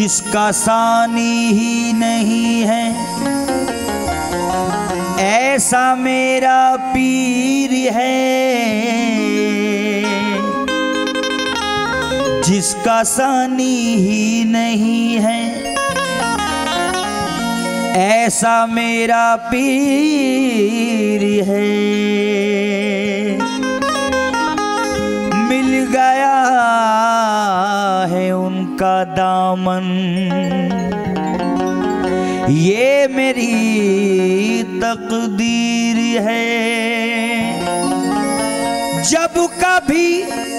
जिसका सानी ही नहीं है, ऐसा मेरा पीर है। जिसका सानी ही नहीं है, ऐसा मेरा पीर है। मिल गया है उनका दामन, ये मेरी तकदीर है। जब कभी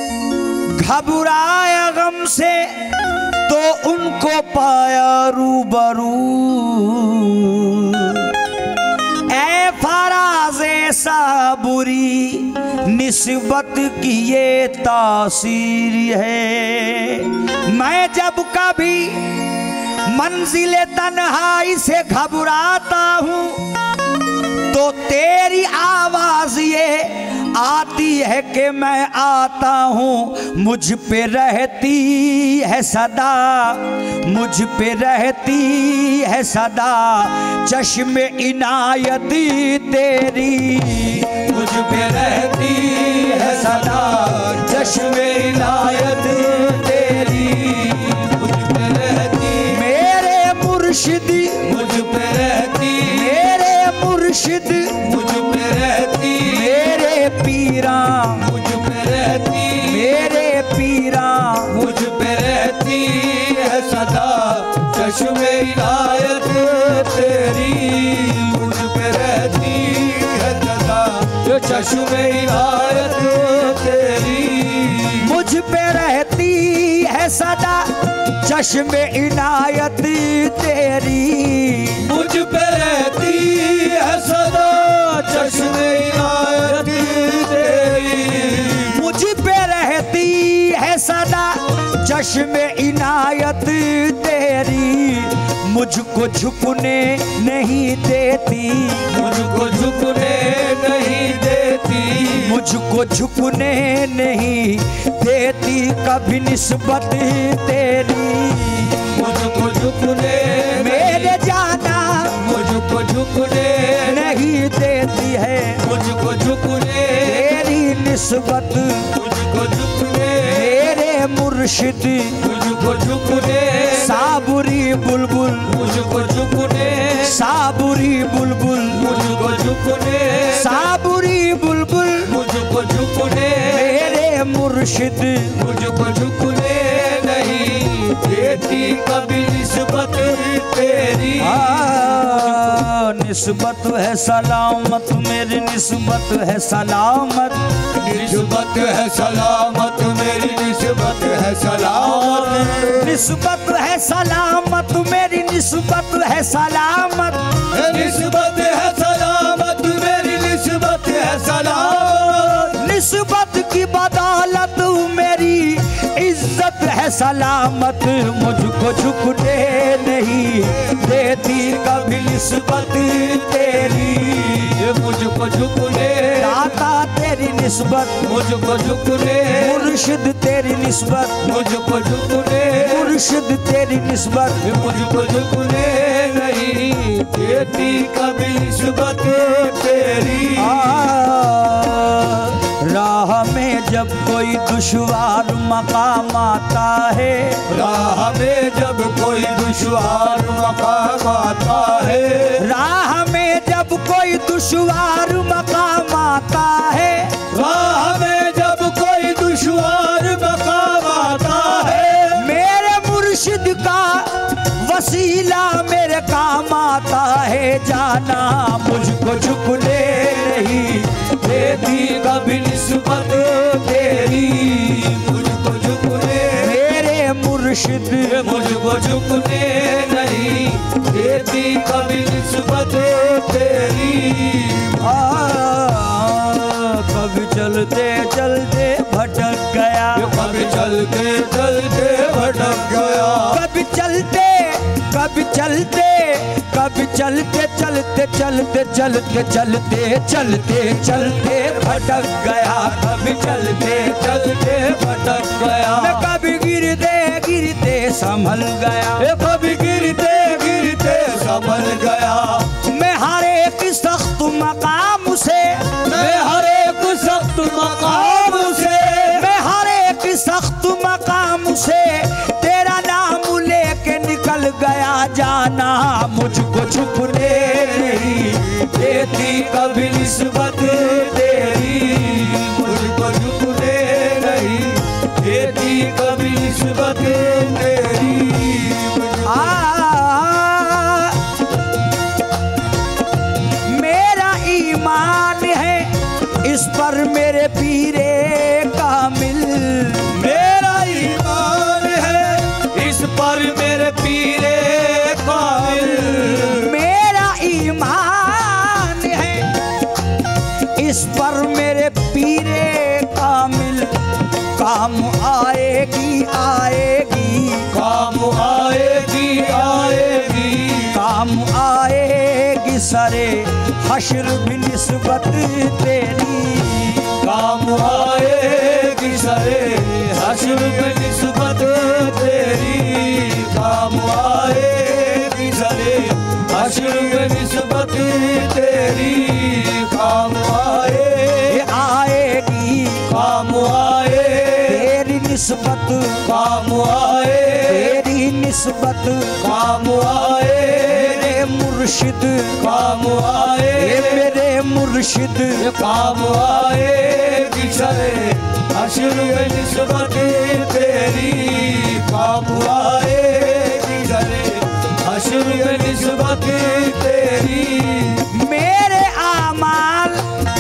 घबराया गम से तो उनको पाया रूबरू, ऐ फराज़े साबुरी निस्बत की ये तासीर है। मैं जब कभी मंजिले तन्हाई से घबराता हूँ तो तेरी आवाज ये आती है कि मैं आता हूँ। मुझ पे रहती है सदा, मुझ पे रहती है सदा चश्मे इनायती तेरी। मुझ पे रहती है सदा चश्मे इनायत तेरी। मुझ पे रहती मेरे मुर्शिद, मुझ पे रहती मेरे मुर्शिद, मुझ पे रहती मेरे पीरा, मुझ पे रहती मेरे पीरा, मुझ पे रहती है सदा चश्मे इनायत तेरी। मुझ पे रहती है सदा चश्मे इनायत तेरी। मुझ पे रहती है सदा चश्मे इनायत तेरी। मुझ पे रहती है सदा चश्मे इनायत तेरी। मुझ पे रहती है सदा चश्मे इनायत तेरी। मुझको झुकने नहीं देती, मुझको झुकने नहीं देती, मुझको झुकने नहीं देती कभी निस्बत तेरी। मुझको झुकने मेरे जाना, मुझको झुकने नहीं देती है, मुझको झुकने तेरी निस्बत। मुझको झुकने मेरे मुर्शिद, मुझको झुकने साबुरी बुलबुल, मुझको झुकने साबुरी बुलबुल, मुझको झुकने साबुरी बुलबुल, मुझको झुकने मेरे मुर्शिद। मुझको झुकने नहीं देती कभी निस्बत तेरी। निस्बत है सलामत मेरी, निस्बत है सलामत, निस्बत है सलामत मेरी, निस्बत है सलामत, निस्बत है सलामत मेरी, निस्बत है सलामत, निस्बत है सलामत मेरी, निस्बत है सलामत। निस्बत की बदौलत मेरी इज्जत है सलामत। मुझको झुकने नहीं देती कभी निस्बत तेरी। मुझको झुकने दाता तेरी निस्बत, मुझको झुकने मुर्शिद तेरी निस्बत, मुझको झुकने मुर्शिद तेरी निस्बत। मुझको झुकने नहीं देती कभी निस्बत तेरी। राह में जब कोई दुश्वार मकाम आता है, राह में जब कोई दुश्वार मकाम आता है, राह में जब कोई दुश्वार मकाम आता है, राह में जब कोई दुश्वार मकाम आता है, मेरे मुर्शिद का वसीला मेरे काम आता है। जाना मुझको झुकने नहीं देती कभी निस्बत तेरी। मुझको झुकने मेरे मुर्शिद, मुझको झुकने नहीं देती कभी निस्बत तेरी। कभी चलते चलते भटक गया, कभी चलते चलते भटक गया, कभी चलते कभी चलते कभी चलते चलते चलते चलते चलते चलते चलते भटक गया, कभी चलते चलते भटक गया। मैं कभी गिरते गिरते संभल गया, कभी गिरते गिरते संभल गया। मैं हर एक सख्त मकाम से, मैं हर एक सख्त मकाम से, मैं हर एक सख्त मकाम से तेरा नाम लेके निकल गया। जाना मुझको छुपने नहीं देती कभी निस्बत तेरी, मुझको छुपने नहीं देती कभी निस्बत तेरी। मेरा ईमान है इस पर मेरे पीरे कामिल, मेरा ईमान है इस पर मेरे पीरे कामिल। मेरा ईमान है इस पर मेरे पीरे कामिल। काम आएगी आएगी, काम आएगी आएगी, काम आएगी सरे हश्र भी निस्बत तेरी। काम आएगी सरे हश्र भी निस्बत तेरी, काम आएगी सरे हश्र भी निस्बत तेरी। काम आएगी, काम आए तेरी निस्बत, काम आए तेरी निस्बत, काम आए मेरे मुर्शिद, काम आए मेरे मुर्शिद, काम आए किसरे हश्र में निस्बत तेरी। काम आए किसरे हश्र में निस्बत तेरी। मेरे आमाल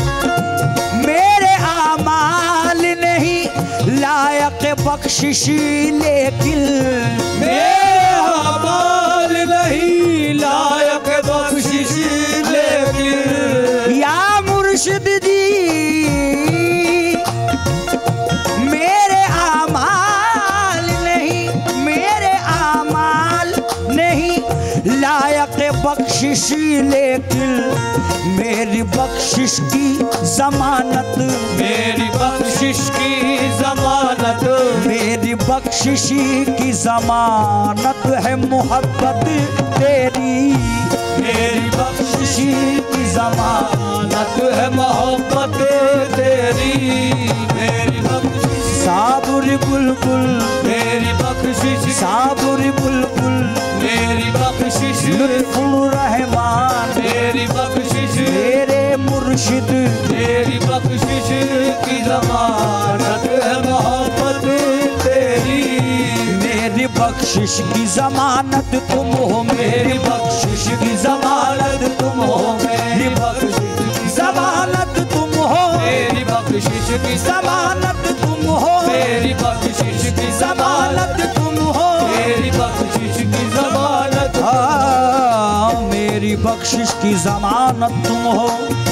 नहीं लायक बख्शिश लेकिन, मेरे आमाल नहीं लायक बख्शिश लेकिन। या मुर्शिद जी मेरे आमाल नहीं, मेरे आमाल नहीं लायक बख्शिश लेकिन मेरी बख्शिश की जमानत, मेरी बख्शिश की जमानत, मेरी बख्शिश की जमानत है मोहब्बत तेरी। मेरी बख्शिश की जमानत है मोहब्बत तेरी। मेरी बख्शिश साबुरी बुलबुल, मेरी बख्शिश साबुरी बुलबुल, मेरी बख्शिश लुत्फुल रहमान, मेरी बख्शिश मेरे मुर्शिद, मेरी बख्शिश की जमानत है मोहब्बत तेरी। मेरी बख्शिश की जमानत तुम हो, मेरी बख्शिश की जमानत तुम हो, मेरी बख्शिश की जमानत तुम हो, मेरी बख्शिश की जमानत तुम हो, मेरी बख्शिश की जमानत तुम हो, मेरी बख्शिश की जमानत, मेरी बख्शिश की जमानत तुम हो।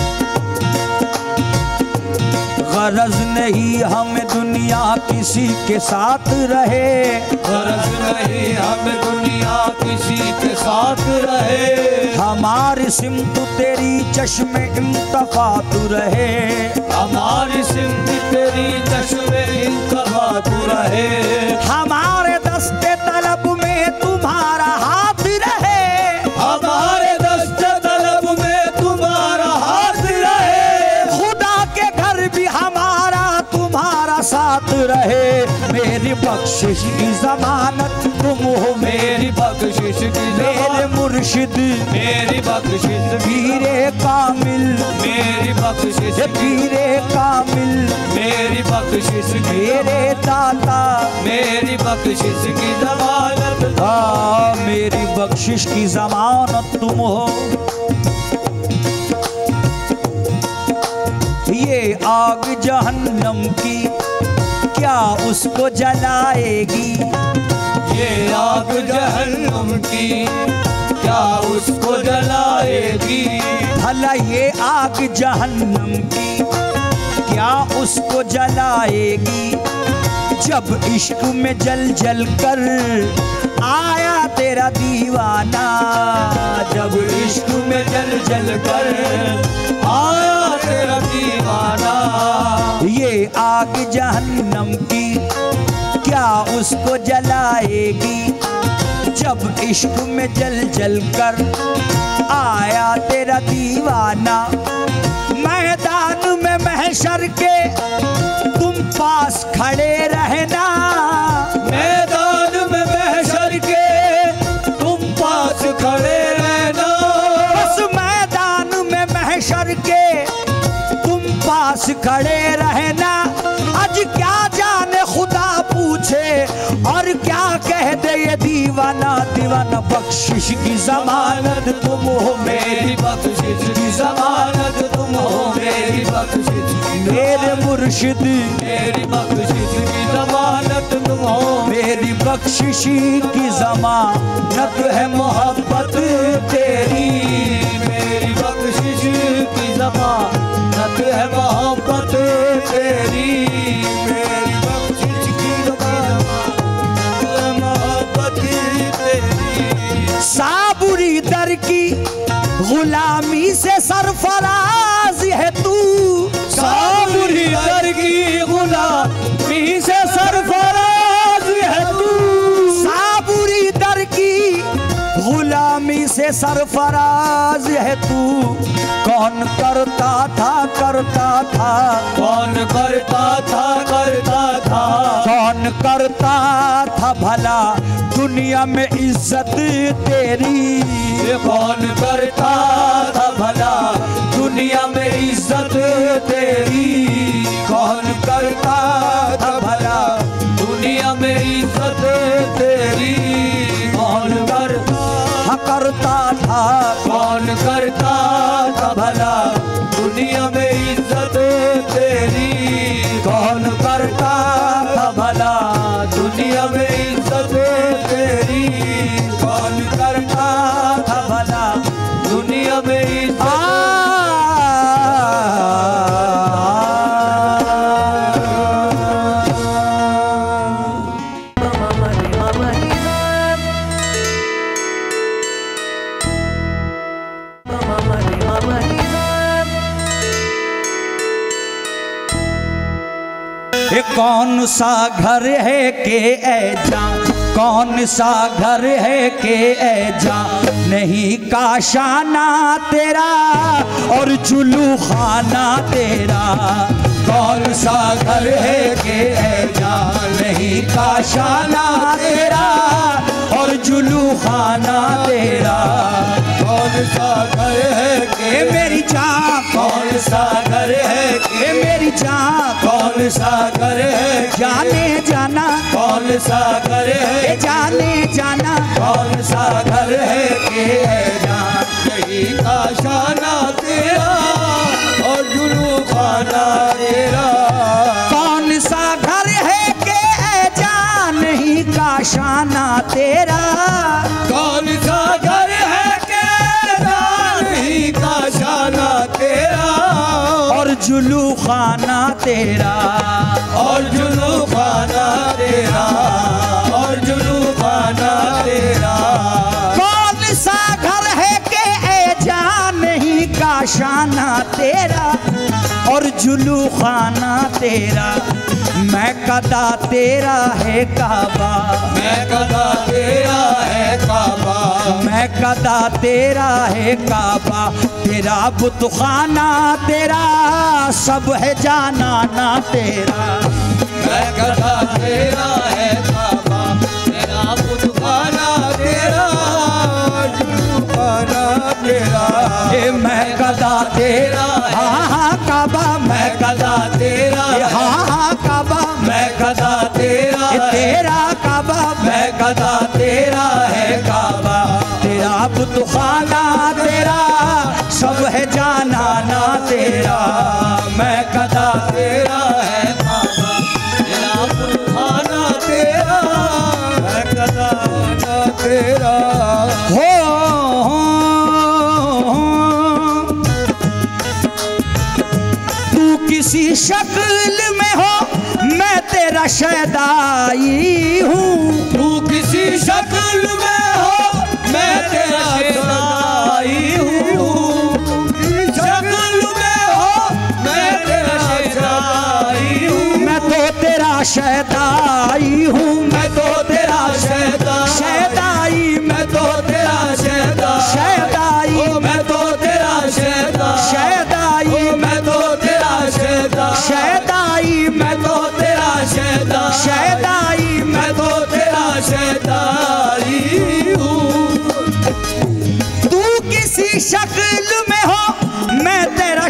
गरज नहीं हमें दुनिया किसी के साथ रहे, गरज नहीं हमें दुनिया किसी के साथ रहे। हमारी सिमत तेरी चश्मे इंतफात रहे, हमारी सिमत तेरी चश्मे इंतफात रहे। हमारे दस्ते तलब में तुम्हारा हाथ रहे, हमारे दस्ते तलब में तुम्हारा हाथ रहे। खुदा के घर भी हमारा तुम्हारा साथ रहे। मेरी बख्शिश की जमानत तुम हो, मेरी बख्शिश की मेरे मुर्शिद, मेरी बख्शिश पीरे कामिल, मेरी बख्शिश पीरे कामिल, मेरी बख्शिश मेरे दाता, मेरी बख्शिश की जमानत, मेरी बख्शिश की जमानत तुम हो। ये आग जहन्नम की क्या उसको जलाएगी, ये आग जहन्नम की क्या उसको जलाएगी। भला ये आग जहन्नम की क्या उसको जलाएगी। जब इश्क में जल जल कर आया तेरा दीवाना, जब इश्क में जल जल कर आया तेरा दीवाना। ये आग जहन्नम की क्या उसको जलाएगी, जब इश्क में जल जल कर आया तेरा दीवाना। मैदान में महशर के तुम पास खड़े रहना, मैदान में महशर के तुम पास खड़े रहना। बस मैदान में महशर के तुम पास खड़े रहना। आज क्या जाने खुदा पूछे और क्या कह दे ये दीवाना। दीवाना बख्शिश की जमानत तुम हो मेरी, बख्शिश की जमानत तुम हो मेरी, बख्शिश मेरे मुर्शिद, मेरी बख्शिश की जमानत तुम हो मेरी। बख्शिश की जमानत है मोहब्बत तेरी, मेरी बख्शिश की जमानत है मोहब्बत तेरी, मेरी बख्शिश की जमानत है मोहब्बत तेरी। साबुरी दर की गुलामी से सरफराज है तू, साबुरी दर की गुलामी से सरफराज है तू, साबुरी दर की गुलामी से सरफराज है तू। कौन करता था करता था, कौन करता था करता था, कौन करता था भला दुनिया में इज्जत तेरी, कौन करता था भला दुनिया में इज्जत तेरी, कौन करता था भला दुनिया में इज्जत तेरी, कौन करता था, कौन करता था भला दुनिया में इज्जत तेरी, कौन करता था भला दुनिया में इज्जत तेरी, कौन करता था भला दुनिया में इज्जत। कौन सा घर है के ऐ जान, कौन सा घर है के ऐ जान नहीं काशाना तेरा और जुलू खाना तेरा। कौन सा घर है के ऐ जान नहीं काशाना तेरा और जुलू खाना तेरा। कौन सा घर है के मेरी जान, कौन सा घर है के मेरी जान, कौन सा घर है जाने जाना, कौन सा घर है जाने जाना, कौन सा घर है के जान नहीं काशाना तेरा और जुलू खाना तेरा। कौन सा घर है के जान नहीं काशाना तेरा, कौन सा घर है के जान नहीं काशाना तेरा और जुलू खाना तेरा, और जुलू खाना तेरा, और जुलू खाना तेरा। कौन सा घर है के ऐ जान नहीं काशाना तेरा और जुलू खाना तेरा। मैं कदा तेरा है काबा, मैं कदा तेरा है काबा, मैं कदा तेरा है काबा, तेरा बुतखाना तेरा सब है जाना ना तेरा। मैं कदा तेरा है काबा, तेरा बुतखाना तेरा जुलूखाना तेरा। मैं कदा तेरा हाँ काबा, मैं कदा तेरा हाँ काबा, मैं कदा तेरा तेरा काबा, मैं कदा तेरा है काबा, तेरा बुतखाना तेरा सब है जाना ना तेरा। मैं कदा तेरा है काबा, तेरा बुतखाना तेरा, मैं कदा तेरा हो। तू किसी शक्ल में हो मैं तेरा तेरा शहदाई हूँ। तू किसी शक्ल में हो मैं तेरा शहदाई हूँ, शक्ल में हो मैं तेरा शहदाई हूँ। मैं तो तेरा शहदाई हूँ, मैं तो तेरा शहदाई, मैं तो तेरा शहदाई, मैं तो तेरा शहदाई, मैं तो तेरा शहदाई, मैं तो तेरा शहदाई, मैं तो तेरा शहदाई हूँ। तू किसी शक्ल में हो मैं तेरा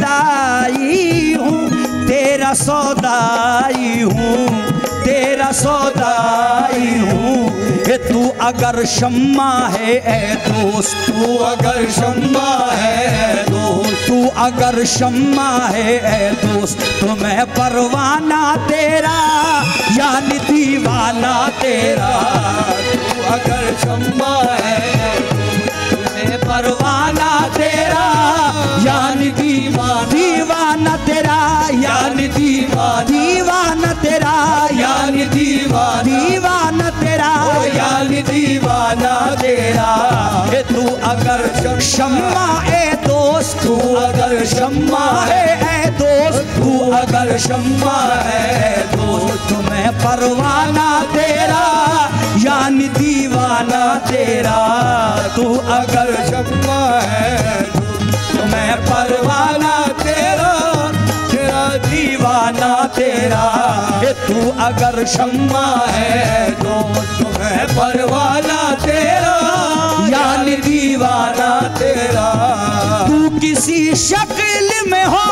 शहदाई हूँ, तेरा सौदाई हूँ, तेरा सौदाई हूँ। ये तू अगर शम्मा है ए दोस्त, तू अगर शम्मा है दोस्त, तू अगर शम्मा है ए दोस्त, तो मैं परवाना तेरा यानी दीवाना तेरा। तू अगर शम्मा है मैं परवाना तेरा यानी दीवाना तेरा, यानी दीवाना तेरा, यानी दीवाना तेरा, यानी दीवाना तेरा। ये तू अगर शम्मा ए दोस्त, तू अगर शम्मा है ए दोस्त, तू अगर शम्मा है दोस्त, तो मैं परवाना तेरा यानी दीवाना तेरा। तू अगर शम्मा है तो मैं परवाना तेरा, तेरा दीवाना तेरा। ये तू अगर शम्मा है दोस्त, तो मैं परवाना तेरा यानी दीवाना तेरा। तू किसी शक्ल में हो,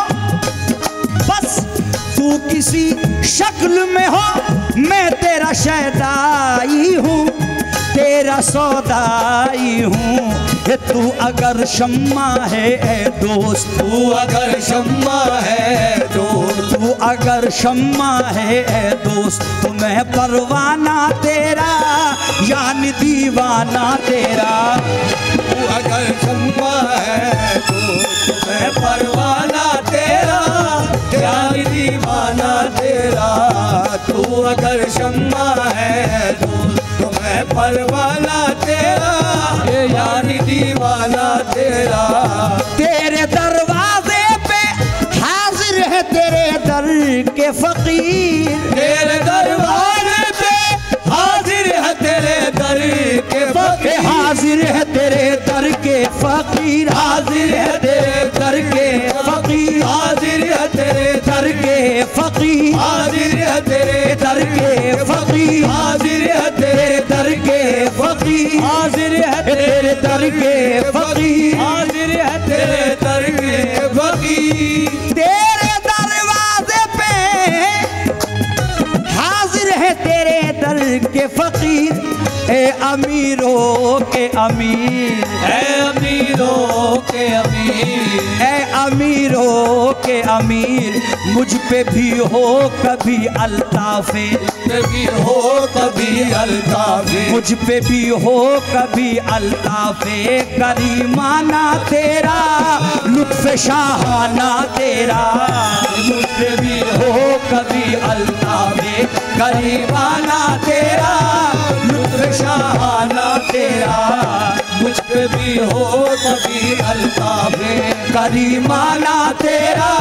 बस तू किसी शक्ल में हो मैं तेरा शहदाई हूँ, तेरा सौदाई हूँ। ये तू अगर शम्मा है ए दोस्त, तू अगर शम्मा है दोस्त, तू अगर शम्मा है ए दोस्त, तो मैं परवाना तेरा यानी दीवाना तेरा। तू अगर शम्मा है दोस्त, मैं परवाना तेरा यानी दीवाना तेरा। तू अगर शम्मा है दोस्त, तो मैं परवाना तेरा यानी दीवाना तेरा। तेरे दरवाजे पे हाजिर है तेरे दर के फकीर, तेरे दरबार पे हाजिर है तेरे दर के फकीर, हाजिर है तेरे दर के फकीर, हाजिर है तेरे दर के फकीर, हाजिर है तेरे दर के फकीर, हाजिर है तेरे दर के फकीर, हाजिर है तेरे दर के फकीर, हाजिर है तेरे दर के फकीर, हाजिर है तेरे दर के फकीर। तेरे दरवाजे पे हाजिर है तेरे दर के फकीर। ए अमीरों के अमीर, है अमीरों के अमीर, ए अमीरों के अमीर, मुझ पे भी हो कभी अल्ताफे, कभी हो कभी अल्ताफे, मुझ पे भी हो कभी अल्ताफे। करीमाना तेरा लुत्फ शाहाना तेरा, मुझ पे भी हो कभी अल्ताफे। करीमाना तेरा लुत्फ शाहाना तेरा, मुझ पे भी हो कभी अल्ताफे। करीमाना तेरा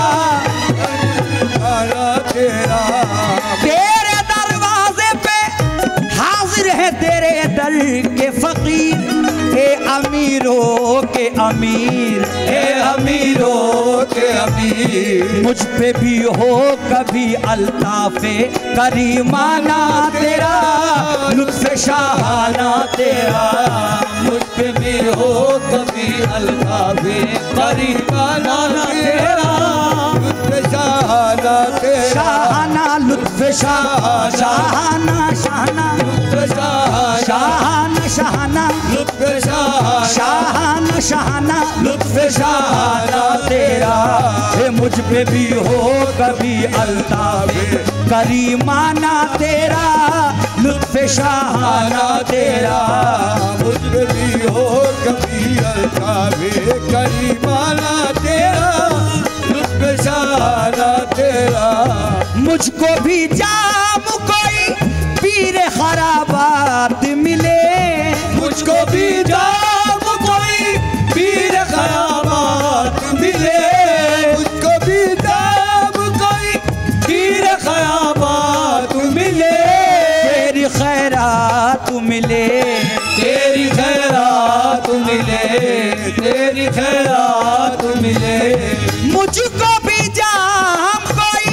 तेरा तेरे दरवाजे पे हाजिर है तेरे दर के फकीर। ए अमीरों के अमीर, हे अमीरों के अमीर, मुझ पे भी हो कभी अल्ताफे। करीमाना तेरा लुत्फ शाहाना तेरा, मुझ पे भी हो कभी अल्ताफे। करीमाना तेरा लुत्फ शाहाना तेरा, शाहाना लुत्फ शाहाना, शाहाना लुत्फ शाहाना, शाहाना लुत्फ शाहाना, शाहाना लुत्फ शाहाना तेरा। हे मुझ पे भी हो कभी अल्ताफे। करीमाना तेरा लुत्फ शाहाना तेरा, मुझ पे भी हो कभी अल्ताफे। करीमाना तेरा लुत्फ शाहाना तेरा, मुझको भी जाम कोई पीर खराबात मिले, मुझको भी जाम कोई पीर खराबात मिले, मुझको भी जाम कोई पीर खराबात मिले, तेरी खैरात मिले, तेरी खैरात मिले, तेरी खैरात मिले। मुझको भी जाम कोई,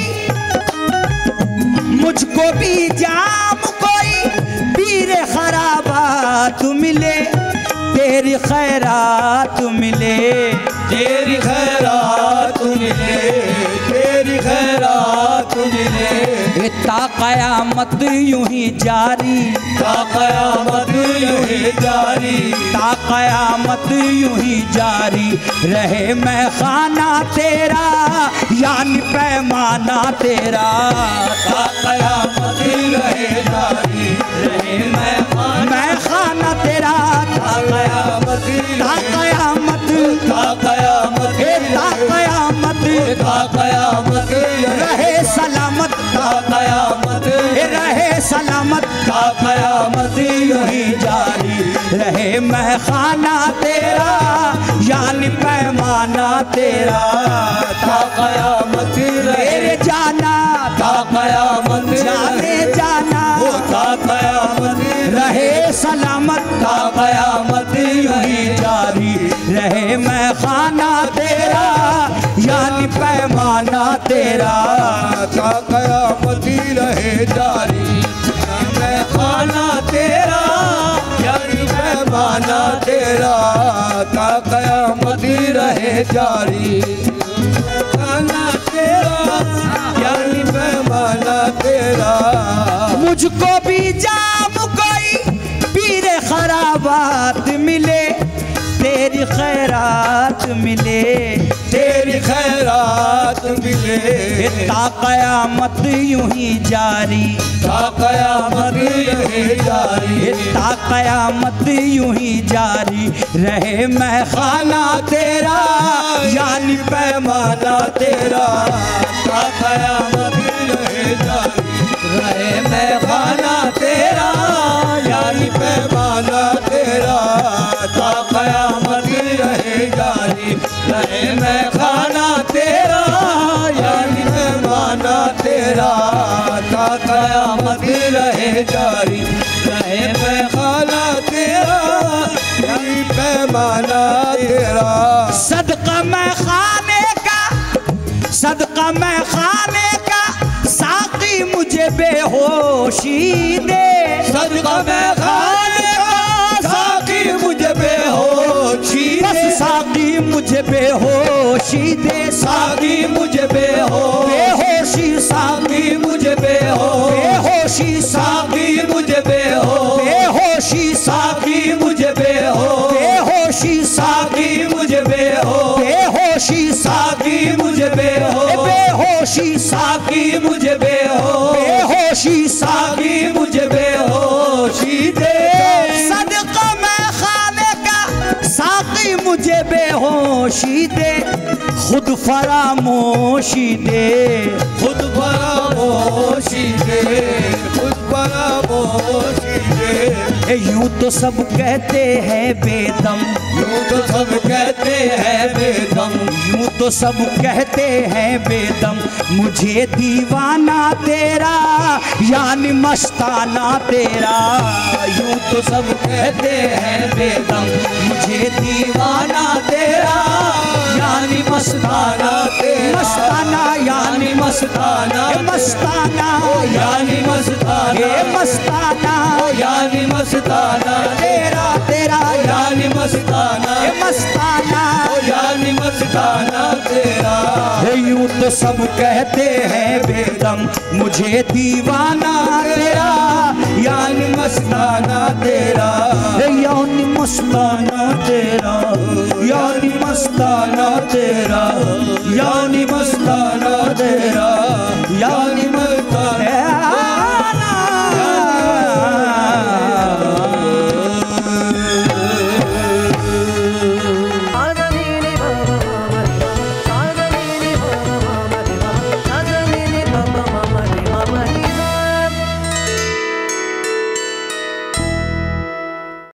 मुझको भी जाम कोई पीर खराबात मिले, तेरी खैरात मिले, तेरी खैरात मिले, तेरी खैरात मिले। ता कयामत यूं ही जारी, ता कयामत यूं ही जारी, ता कयामत यूं ही जारी रहे मैं खाना तेरा यानी पैमाना तेरा, ता कयामत रहे जारी रहे मैं खाना तेरा, ता कयामत, ता कयामत, ता कयामत, ता कयामत, ता कयामत रहे सलामत, ता कयामत रहे सलामत, ता कयामत यूं ही जारी रहे मैं खाना तेरा यानी पैमाना तेरा, ता कयामत तेरे जाना, ता कयामत जाने जाना, ता कयामत रहे सलामत, ता कयामत यूं ही जारी रहे मैं खाना तेरा यानी पैमाना तेरा, ता कयामत रहे जारी मैं खाना तेरा यानी पैमाना तेरा, ता कयामत रहे जारी खाना तेरा यानी पैमाना तेरा। मुझको भी जाम कोई पीर खराबात मिले, तेरी खैरात मिले, तेरी खैरात मिले, ता कयामत यूं ही जारी, ता कयामत रहे जारी, ता कयामत यूं ही जारी रहे मैं खाना तेरा यानी पैमाना तेरा, ता कयामत रहे जारी रहे मैं खाना तेरा यानी पैमाना तेरा, ता कयामत रहे जारी रहे मैं खाना तेरा यानी पैमाना तेरा, ता कयामत रहे जारी रहे मैं खाना तेरा यानी पैमाना तेरा। सदका मैं खाने का, सदका मैं खाने का साकी मुझे बेहोशी दे, सदका मैं खाने का साकी मुझे बेहोशी बस दे, साकी मुझे बेहोशी दे, साकी मुझे बेहोशी साकी मुझे बेहोशी साकी मुझे बेहोशी साकी मुझे बेहोशी साकी मुझे बेहोशी साकी मुझे बेहोशी साकी मुझे बेहोशी साकी मुझे बेहोशी दे, सदका मैं खाने का साकी मुझे बेहोशी दे, खुद फरामोशी दे, खुद फरामोशी दे, खुद फरामोशी दे। यूं तो सब कहते हैं बेदम, यूं तो सब कहते हैं बेदम, यूं तो सब कहते हैं बेदम मुझे दीवाना तेरा यानी मस्ताना तेरा, यूं तो सब कहते हैं बेदम मुझे दीवाना तेरा यानी मस्ताना तेरा, मस्ताना यानी मस्ताना, मस्ताना यानी मस्ताना, मस्ताना यानी मस्ताना तेरा तेरा यानी मस्ताना, मस्ताना यानी मस्ताना तेरा। यूं तो सब कहते हैं बेदम मुझे दीवाना तेरा यानी मस्ताना तेरा, यानी मस्ताना तेरा, यानी मस्ताना तेरा, यानी मस्ताना तेरा, यानी मस्ताना